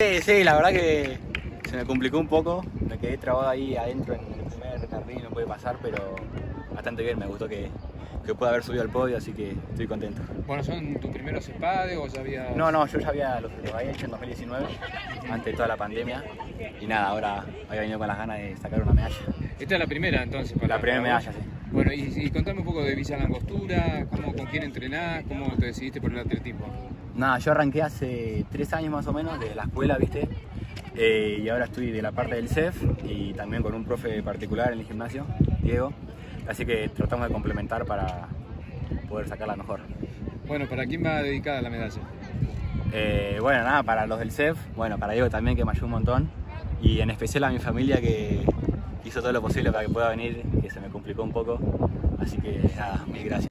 Sí, la verdad que se me complicó un poco, me quedé trabado ahí adentro en el primer carril, no pude pasar, pero bastante bien, me gustó que pueda haber subido al podio, así que estoy contento. Bueno, ¿son tus primeros spades o ya habías...? No, yo ya lo había hecho en 2019, antes de toda la pandemia, y nada, ahora había venido con las ganas de sacar una medalla. Esta es la primera entonces. La primera medalla, sí. Bueno, y contame un poco de Villa Langostura, con quién entrenás, cómo te decidiste por el atletismo. Nada, yo arranqué hace 3 años más o menos de la escuela, ¿viste? Y ahora estoy de la parte del CEF y también con un profe particular en el gimnasio, Diego. Así que tratamos de complementar para poder sacarla mejor. Bueno, ¿para quién va dedicada la medalla? Bueno, nada, para los del CEF, bueno, para Diego también que me ayudó un montón. Y en especial a mi familia que hizo todo lo posible para que pueda venir, que se me complicó un poco. Así que nada, mil gracias.